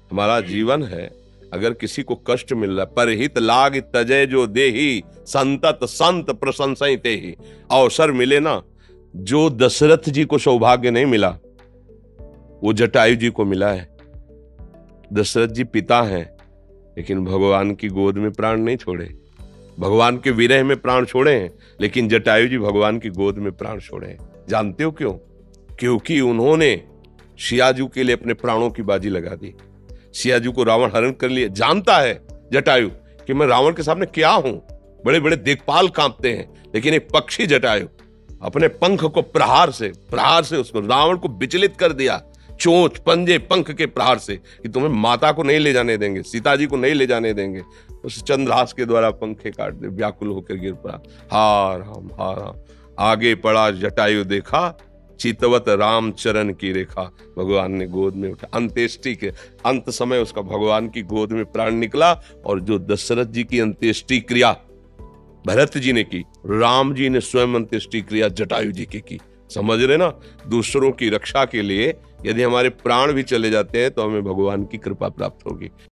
हमारा जीवन है, अगर किसी को कष्ट मिल रहा है, परहित लाग तजय जो देही संतत संत प्रशंसते ही। अवसर मिले ना, जो दशरथ जी को सौभाग्य नहीं मिला वो जटायु जी को मिला है। दशरथ जी पिता हैं, लेकिन भगवान की गोद में प्राण नहीं छोड़े, भगवान के विरह में प्राण छोड़े हैं, लेकिन जटायु जी भगवान की गोद में प्राण छोड़े हैं। जानते हो क्यों? क्योंकि उन्होंने सियाजू के लिए अपने प्राणों की बाजी लगा दी। सियाजू को रावण हरण कर लिया। जानता है जटायु कि मैं रावण के सामने क्या हूं, बड़े बड़े दिक्पाल कांपते हैं, लेकिन एक पक्षी जटायु अपने पंख को प्रहार से उसको रावण को विचलित कर दिया। चोंच पंजे पंख के प्रहार से कि तुम्हें माता को नहीं ले जाने देंगे, सीता जी को नहीं ले जाने देंगे। उस चंद्रहास के द्वारा पंखे काट दे, व्याकुल होकर गिर पड़ा। हार हम आगे पड़ा जटायु देखा, चितवत राम चरण की रेखा। भगवान ने गोद में उठा। अंत्येष्टि के अंत समय उसका भगवान की गोद में प्राण निकला। और जो दशरथ जी की अंत्येष्टि क्रिया भरत जी ने की, राम जी ने स्वयं अंत्येष्टि क्रिया जटायु जी की। समझ रहे ना? दूसरों की रक्षा के लिए यदि हमारे प्राण भी चले जाते हैं तो हमें भगवान की कृपा प्राप्त होगी।